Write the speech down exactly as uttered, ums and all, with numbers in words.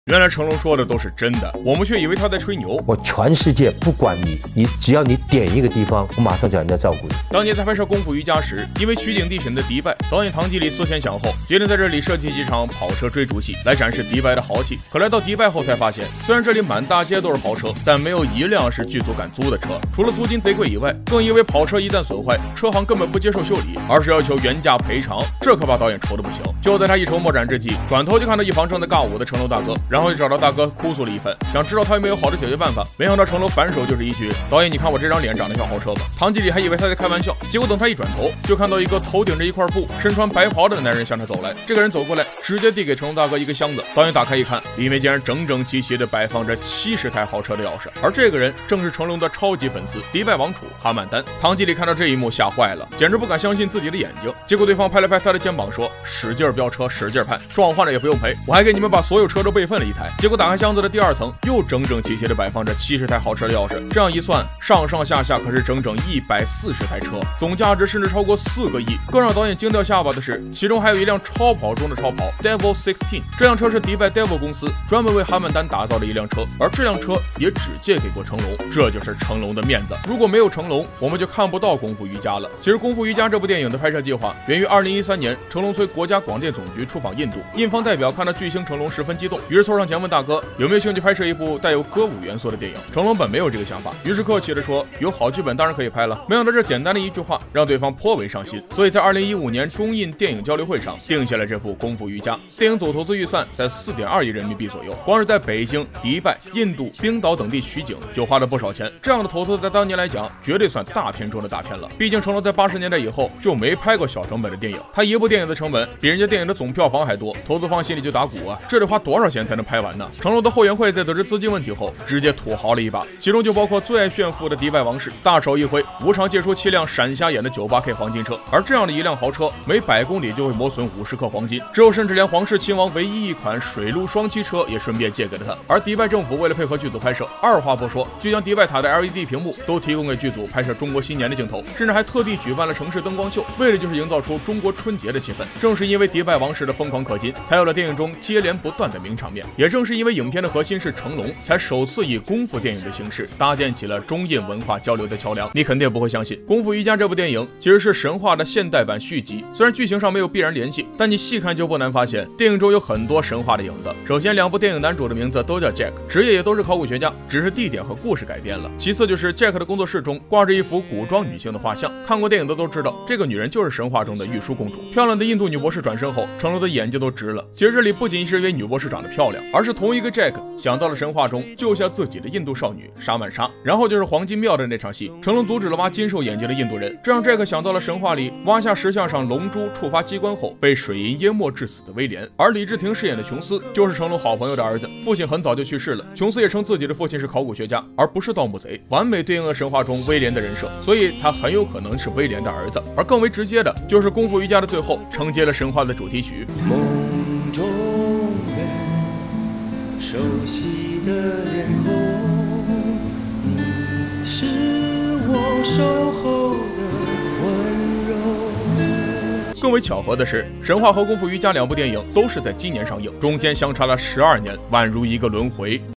原来成龙说的都是真的，我们却以为他在吹牛。 我全世界不管你，你只要你点一个地方，我马上叫人家照顾你。 当年在拍摄《功夫瑜伽》时，因为取景地选的迪拜，导演唐季礼思前想后，决定在这里设计几场跑车追逐戏，来展示迪拜的豪气。可来到迪拜后才发现，虽然这里满大街都是豪车，但没有一辆是剧组敢租的车。除了租金贼贵以外，更因为跑车一旦损坏，车行根本不接受修理，而是要求原价赔偿，这可把导演愁得不行。就在他一筹莫展之际，转头就看到一旁正在尬舞的成龙大哥，然后就找到大哥哭诉了一番，想知道他有没有好的解决办法。没想到成龙反手就是一句：“导演，你看我这张脸长得像豪车吧？”唐季礼还以为他在开玩笑，结果等他一转头，就看到一个头顶着一块布、身穿白袍的男人向他走来。这个人走过来，直接递给成龙大哥一个箱子。导演打开一看，里面竟然整整齐齐地摆放着七十台豪车的钥匙，而这个人正是成龙的超级粉丝迪拜王储哈曼丹。唐季礼看到这一幕吓坏了，简直不敢相信自己的眼睛。结果对方拍了拍他的肩膀说：“使劲飙车，使劲盼，撞坏了也不用赔，我还给你们把所有车都备份了一台。”结果打开箱子的第二层，又整整齐齐地摆放着七十台豪车的钥匙。这样一算，上上下下可是整整一百四十台车，总价值甚至超过四个亿。更让导演惊掉下巴的是，其中还有一辆超跑中的超跑 Devil 十六，这辆车是迪拜 Devil 公司专门为哈曼丹打造的一辆车，而这辆车也只借给过成龙，这就是成龙的面子。如果没有成龙，我们就看不到功夫瑜伽了。其实功夫瑜伽这部电影的拍摄计划源于二零一三年，成龙随国家广电总局出访印度，印方代表看到巨星成龙十分激动，于是凑上前问大哥有没有兴趣拍摄一部带有歌舞元素的电影。成龙本没有这个想法，于是客气地说有好剧本当然可以拍了。没想到这简单的一句话让对方颇为上心，所以在二零一五年中印电影交流会上定下了这部功夫瑜伽。电影总投资预算在 四点二亿人民币左右，光是在北京、迪拜、印度、冰岛等地取景就花了不少钱，这样的投资在当年来讲绝对算大片中的大片了。毕竟成龙在八十年代以后就没拍过小成本的电影，他一部电影的成本比人家电影的总票房还多，投资方心里就打鼓啊，这得花多少钱才能拍完呢？成龙的后援会在得知资金问题后直接土豪了一把，其中就包括最爱炫富的迪拜王室，大手一挥，无偿借出七辆闪瞎眼的 九八 K 黄金车，而这样的一辆豪车每百公里就会磨损五十克黄金，之后甚至连皇室亲王唯一一款水陆双栖车也顺便借给了他。而迪拜政府为了配合剧组拍摄，二话不说就将迪拜塔的 L E D 屏幕都提供给剧组拍摄中国新年的镜头，甚至还特地举办了城市灯光秀，为的就是营造出中国春节的气氛。正是因为迪拜王室的疯狂氪金，才有了电影中接连不断的名场面。也正是因为影片的核心是成龙，才首次以功夫电影的形式搭建起了中印文化交流的桥梁。你肯定不会相信，《功夫瑜伽》这部电影其实是神话的现代版续集，虽然剧情上没有必然联系，但你细看就不难发现电影中有很多神话的影子。首先，两部电影男主的名字都叫 Jack， 职业也都是考古学家，只是地点和故事改变了。其次就是 Jack 的工作室中挂着一幅古装女性的画像，看过电影的都知道，这个女人就是神话中的玉书公主。漂亮的印度女博士转身后，成龙的眼睛都直了。其实这里不仅是因为女博士长得漂亮，而是同一个 Jack 想到了神话中救下自己的印度少女莎曼莎。然后就是黄金庙的那场戏，成龙阻止了挖金兽眼睛的印度人，这让 Jack 想到了神话里挖下石像上龙珠触发机关后被水银淹没致死的威廉。而李治廷饰演的琼斯就是成龙好朋友的儿子，父亲很早就去世了，琼斯也称自己的父亲是考古学家而不是盗墓贼，完美对应了神话中威廉的人设，所以他很有可能是威廉的儿子。而更为直接的就是功夫瑜伽的最后承接了神话的主题曲， 梦中人熟悉的脸孔，你是我守候的温柔。 更为巧合的是，神话和功夫瑜伽两部电影都是在今年上映，中间相差了十二年，宛如一个轮回。